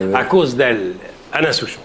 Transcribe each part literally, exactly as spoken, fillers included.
À cause d'elle, Alain Souchon.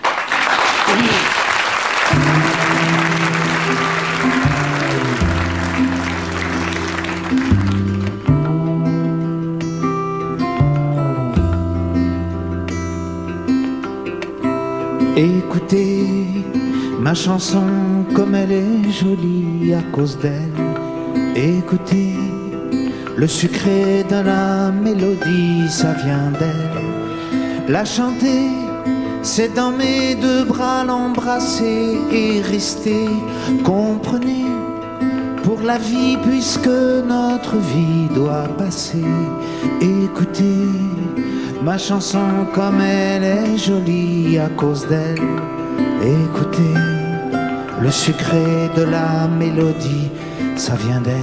Écoutez ma chanson comme elle est jolie à cause d'elle. Écoutez le sucré de la mélodie, ça vient d'elle. La chanter, c'est dans mes deux bras l'embrasser et rester, comprenez, pour la vie puisque notre vie doit passer. Écoutez ma chanson comme elle est jolie à cause d'elle. Écoutez le sucré de la mélodie, ça vient d'elle.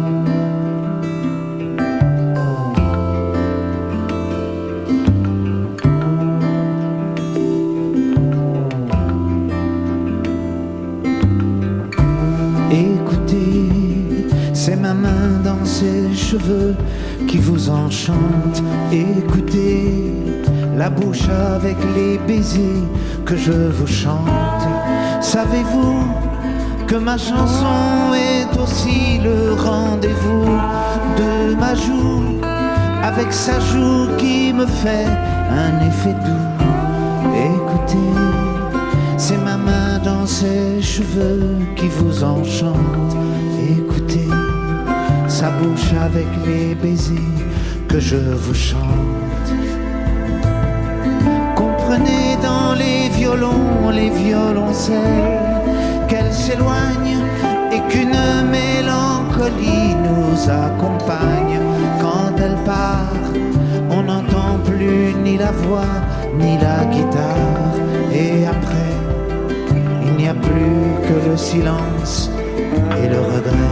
Écoutez, c'est ma main dans ses cheveux qui vous enchante. Écoutez la bouche avec les baisers que je vous chante. Savez-vous que ma chanson est aussi le rendez-vous de ma joue, avec sa joue qui me fait un effet doux. Écoutez, c'est ma main dans ses cheveux qui vous enchante. Écoutez sa bouche avec les baisers que je vous chante. Comprenez dans les violons, les violoncelles, qu'elle s'éloigne et qu'une mélancolie nous accompagne. Quand elle part, on n'entend plus ni la voix ni la guitare. Et après, il n'y a plus que le silence et le regret.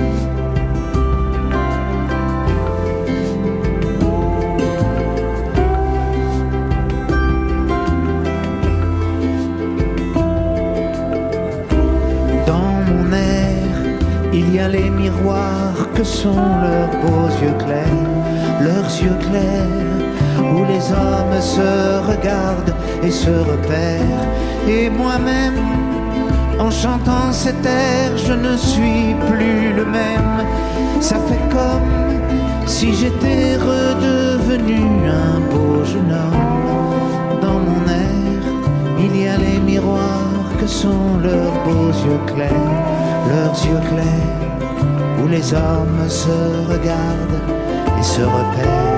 Il y a les miroirs que sont leurs beaux yeux clairs, leurs yeux clairs, où les hommes se regardent et se repèrent. Et moi-même, en chantant cet air, je ne suis plus le même. Ça fait comme si j'étais redevenu un beau jeune homme. Dans mon air, il y a les miroirs que sont leurs beaux yeux clairs, leurs yeux clairs, où les hommes se regardent et se repèrent.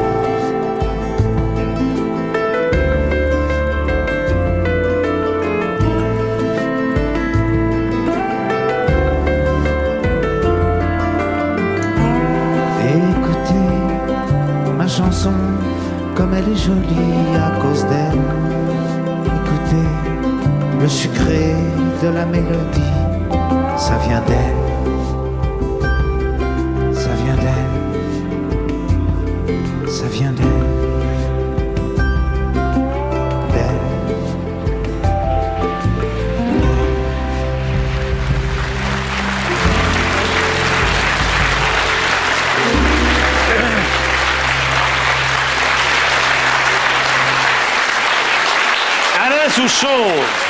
Écoutez ma chanson comme elle est jolie à cause d'elle. Écoutez le sucré de la mélodie, ça vient d'elle, ça vient d'elle, ça vient d'elle, d'elle. Alain Souchon.